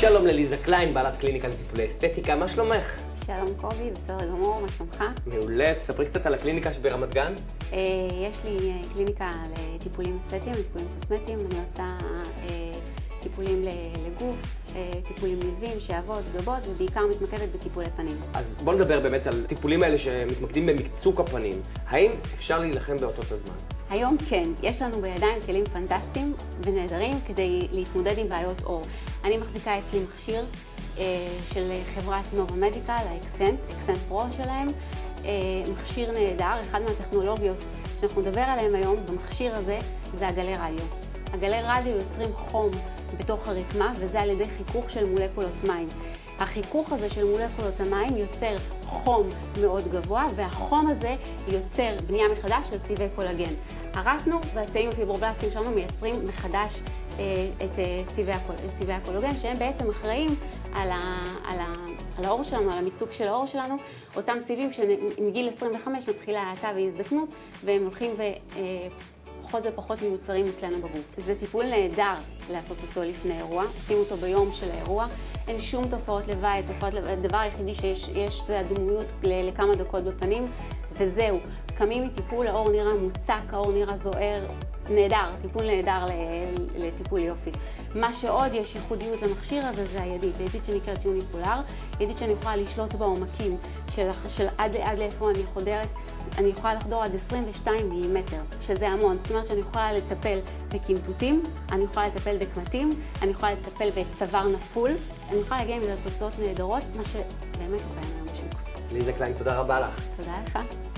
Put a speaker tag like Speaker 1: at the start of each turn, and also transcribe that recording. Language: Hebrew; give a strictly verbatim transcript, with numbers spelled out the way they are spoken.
Speaker 1: שלום לליזה קליין, בעלת קליניקה לטיפולי אסתטיקה, מה שלומך?
Speaker 2: שלום קובי, בסדר גמור, מה שלומך?
Speaker 1: מעולה, תספרי קצת על הקליניקה שברמת גן.
Speaker 2: יש לי קליניקה לטיפולים אסתטיים, לטיפולים קוסמטיים, אני עושה טיפולים לגוף, טיפולים נלווים, שעבות, גבות, ובעיקר מתמקדת בטיפולי פנים.
Speaker 1: אז בוא נדבר באמת על טיפולים האלה שמתמקדים במקצוק הפנים. האם אפשר להילחם באותות הזמן?
Speaker 2: היום כן, יש לנו בידיים כלים פנטסטיים ונהדרים כדי להתמודד עם בעיות עור. אני מחזיקה אצלי מכשיר של חברת נובה מדיקל, האקסנט, אקסנט פרו שלהם. מכשיר נהדר, אחד מהטכנולוגיות שאנחנו נדבר עליהם היום במכשיר הזה זה הגלי רדיו. הגלי רדיו יוצרים חום בתוך הרקמה, וזה על ידי חיכוך של מולקולות מים. החיכוך הזה של מולקולות המים יוצר חום מאוד גבוה, והחום הזה יוצר בנייה מחדש של סיבי קולגן. הרסנו והתאים הפיברובלסטיים שלנו מייצרים מחדש את סיבי הקולגן, שהם בעצם אחראים על, ה, על, ה, על האור שלנו, על המיצוק של האור שלנו, אותם סיבים שמגיל עשרים וחמש מתחילה האטה והזדקנות, והם הולכים ו... פחות ופחות מיוצרים אצלנו בגוף. זה טיפול נהדר לעשות אותו לפני אירוע, עושים אותו ביום של האירוע, אין שום תופעות לוואי, תופעות לוואי, הדבר היחידי שיש יש, זה הדמויות לכמה דקות בפנים, וזהו. קמים מטיפול, האור נראה מוצק, האור נראה זוהר, נהדר, טיפול נהדר לטיפול יופי. מה שעוד יש ייחודיות למכשיר הזה זה הידית, הידית שנקראת יוניקולר, ידית שאני יכולה לשלוט בעומקים של, של עד, עד לאיפה אני חודרת, אני יכולה לחדור עד עשרים ושתיים מילימטר, שזה המון. זאת אומרת שאני יכולה לטפל בקמטוטים, אני יכולה לטפל בקמטים, אני יכולה לטפל בצוואר נפול, אני יכולה להגיע עם זה לתוצאות נהדרות, מה שבאמת לא קיים היום בשוק.
Speaker 1: ליזה קליין, תודה רבה לך.
Speaker 2: תודה לך.